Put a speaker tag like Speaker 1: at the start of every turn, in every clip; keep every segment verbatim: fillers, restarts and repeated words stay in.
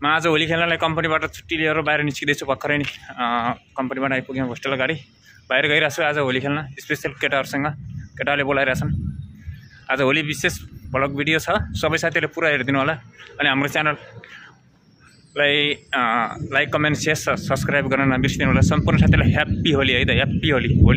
Speaker 1: म आज होली खेल्नलाई कम्पनीबाट छुट्टी लिएर बाहिर निस्किँदैछु भर्खरै नि कम्पनीबाट आइपुग्यौँ होस्टेल अगाडि बाहिर गइरहेको छु आज होली खेल्न स्पेशल केटाहरूसँग केटाहरूले बोलाइरहेछन् आज होली विशेष भ्लग भिडियो छ सबै साथीहरूले पुरा हेरिदिनु होला अनि हाम्रो च्यानललाई लाइक कमेन्ट शेयर सब्सक्राइब गर्न नबिर्सिनु होला सम्पूर्ण साथीहरूलाई ह्याप्पी होली है त ह्याप्पी होली होली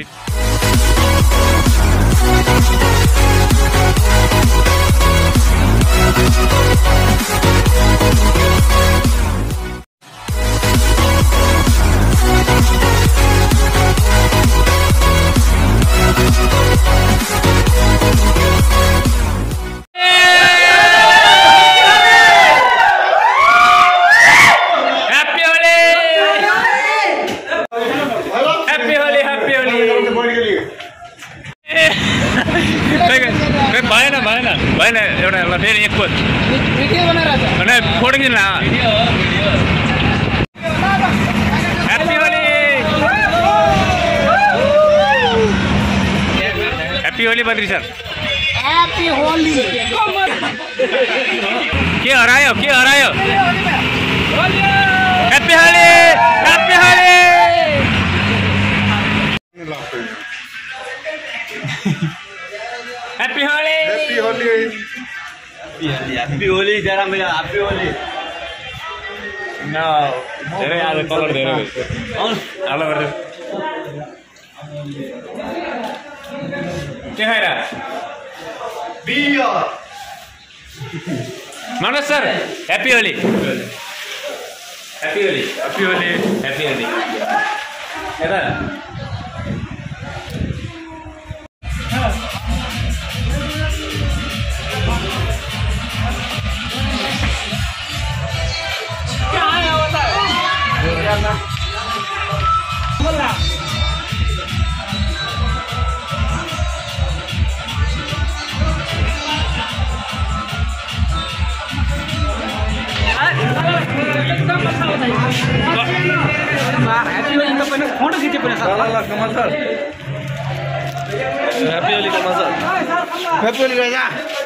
Speaker 1: भएन भएन भएन एउटा एउटा फेरि एक पोत फोटो खिच्नु happy Holi happy Holi Badri sir happy Holi के हरायो के हरायो happy Holi happy Holi Happy Holi!
Speaker 2: Happy Holi! Happy Holi! जरा मेरा Happy Holi!
Speaker 1: No, धेरै आज कलर धेरै भयो। हेलो गर्दै। के खाइरा?
Speaker 2: Beer.
Speaker 1: Manoj sir, Happy Holi! Happy Holi! Happy Holi! Happy Holi! यता फोटो खिचे पनि सर ल Kamal sir happy Holi Kamal sir happy Holi Raja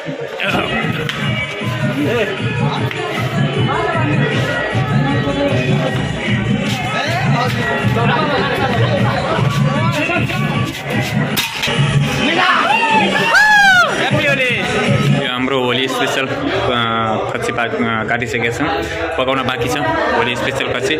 Speaker 1: happy Holi यो हाम्रो होली स्पेशल खसी पा काटिसकेका छौँ पकाउन बाँकी छ होली स्पेशल खसी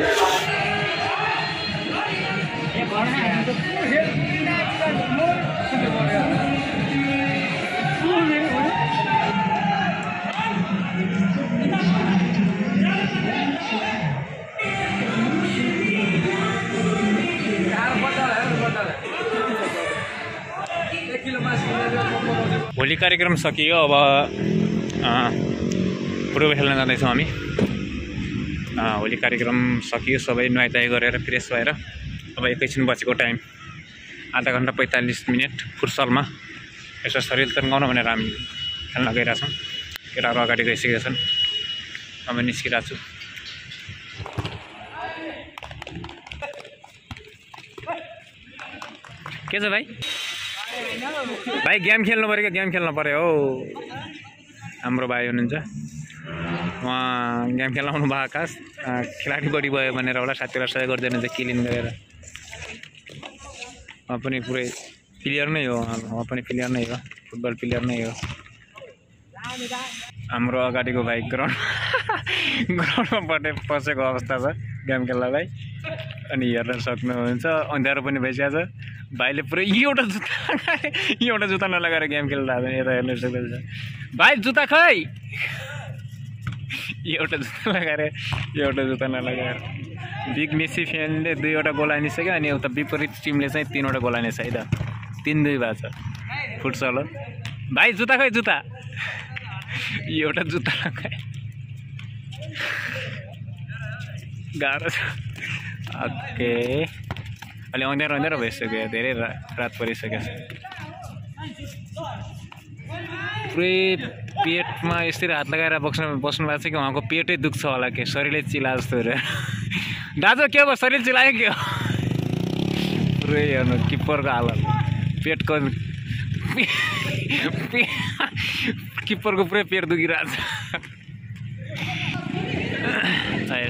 Speaker 1: होली कार्यक्रम सकियो अब पुरा खेल्न जाँदैछौँ हामी होली कार्यक्रम सकियो सबै नुहाइधुवाइ गरेर फ्रेस भएर अब एकैछिन बचेको टाइम आधा घन्टा पैँतालिस मिनट फुर्सलमा यसो शरीर तन्काउन भनेर हामी खेल्न गइरहेछौँ केटाहरू अगाडि गइसकेका छन् अब निस्किरहेको छु के छ भाइ भाइ गेम खेल्नु पऱ्यो क्या गेम खेल्नु पऱ्यो हो हाम्रो भाइ हुनुहुन्छ उहाँ गेम खेल्न आउनु भयो आकाश खेलाडी बढी भयो भनेर होला साथीहरूलाई सहयोग गरिदिनु हुन्छ क्लिन गरेर उहाँ पनि पुरै प्लेयर नै हो उहाँ पनि प्लेयर नै हो फुटबल प्लेयर नै हो हाम्रो अगाडिको भाइ ग्राउन्ड ग्राउन्डमा बढ्ने पसेको अवस्था छ गेम खेल्नलाई अनि हेर्न सक्नुहुन्छ अँध्यारो पनि भइसकेको छ भाइले पुरै एउटा जुत्ता एउटा जुत्ता नलगाएर गेम खेल्दा यता हेर्न सक्नुहुन्छ भाइ जुत्ता खै एउटा जुत्ता लगाएर एउटा जुत्ता नलगाएर बिग मेसी फ्यानले दुईवटा गोल हानिसक्यो अनि उता विपरीत टिमले चाहिँ तिनवटा गोल हानेछ है त तिन दुई भएको छ फुटसल हो भाइ जुत्ता खै जुत्ता एउटा जुत्ता लगाए गाह्रो छ ओके अलि अँध्यारो अँध्यारो भइसक्यो धेरै रात परिसकेको छ पुरै पेटमा यसरी हात लगाएर बस्नु बस्नु भएको छ कि उहाँको पेटै दुख्छ होला के शरीरले चिला जस्तो हेरेर दाजु के भयो शरीर चिलायो के हो पुरै हेर्नु किप्परको हालत पेटको किप्परको पुरै पेट दुखिरहेको छ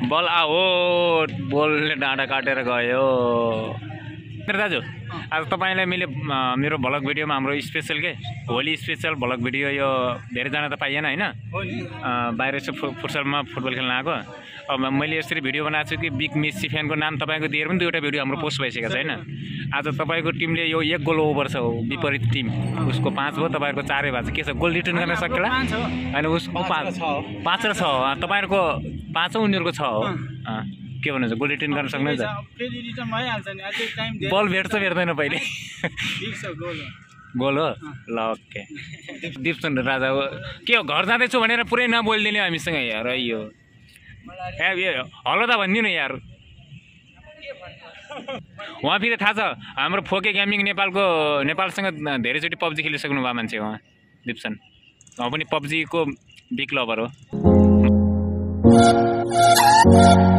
Speaker 1: बल आओ बलले डाँडा काटेर गयो मेरो दाजु आज तपाईँलाई मैले मेरो भ्लग भिडियोमा हाम्रो स्पेसल के होली स्पेसल भ्लग भिडियो यो धेरैजना त पाइएन होइन बाहिर यसो फुटसलमा फुटबल खेल्न आएको अब मैले यसरी भिडियो बनाएको छु कि बिग मेस्सी फ्यानको नाम तपाईँको दिएर पनि दुईवटा भिडियो हाम्रो पोस्ट भइसकेको छ होइन आज तपाईँको टिमले यो एक गोल ओभर छ हो विपरीत टिम उसको पाँच भयो तपाईँहरूको चारै भएको छ के छ गोल रिटर्न गर्न सकेला होइन उसको पाँच पाँच र छ तपाईँहरूको पाँचौँ उनीहरूको छ हो के भन्नुहुन्छ गोल रिटर्न गर्न सक्नुहुन्छ बल भेट्छ भेट्दैन पहिले गोल हो ल ओके दिप्सन राजा हो के हो घर जाँदैछु भनेर पुरै नबोलिदिने हामीसँग यार यो हलो त भनिदिनु यार उहाँ फेरि थाहा छ हाम्रो फोके गेमिङ नेपालको नेपालसँग धेरैचोटि पब्जी खेलिसक्नु भयो मान्छे उहाँ दिप्सन उहाँ पनि पब्जीको बिग लभर हो